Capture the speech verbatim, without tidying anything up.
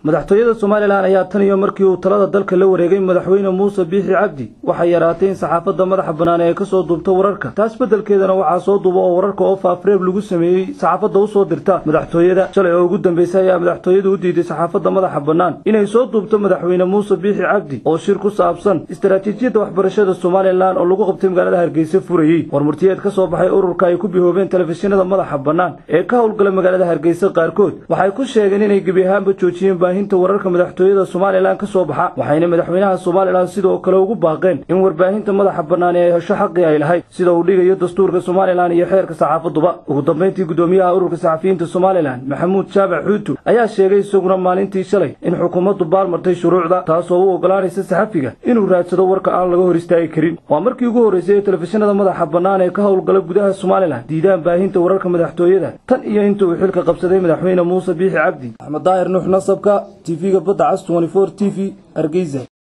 madaxtooyada Soomaaliland ayaa tan iyo markii uu talada dalka la wareegay madaxweyne Muuse Biixi Cabdi waxay yaraatay in saxaafadda madaxa bannaan ee ka soo duubta wararka taas bedelkeedana waxaa soo duuba oo wararka oo faafreeb lagu sameeyay saxaafadda u soo dirta madaxtooyada shalay oo ugu dambeysay ayaa madaxtooyadu u diiday saxaafadda madaxa bannaan inay soo duubto madaxweyne Muuse Biixi Cabdi oo shir ku saabsan istaraatiijiyadda waxbarashada Soomaaliland oo lagu qabtay magaalada Hargeysa furayay warmurtiyeed ka soo baxay ururka ay ku bihoobeen telefishinada madaxa bannaan ee ka howlgala magaalada Hargeysa qaarkood waxay ku sheegeen inay gebi ahaanba joojiyeen baahinta wararka madaxtooyada Soomaaliland ka soo baxa waxayna madaxweynaha Soomaaliland sidoo kale ugu baaqeen in warbaahinta madaxa bannaan ay hesho xaqi ay lahayd sida uu dhigayo dastuurka Soomaaliland iyo xeerka saxaafaduba ugu dambeyntii gudoomiyaha ururka saxafiyiinta Soomaaliland Maxamuud Jaabac Xuutu ayaa sheegay isaguna maalintii shalay in xukuumaddu baalmartay shuruucda taas oo u ogolaanaysa saxafiga inuu raadsado warka aan laga hor istaagi karin waa markii ugu horeysay telefishinada madaxa bannaan ee ka howlgala gudaha Soomaaliland diidaan baahinta wararka madaxtooyada tan iyo intuu xilka qabsaday madaxweyne Muuse Biixi Cabdi Axmed Daahir Nuux Nasabka T V-ga Badda Cas twenty four T V Hargeysa.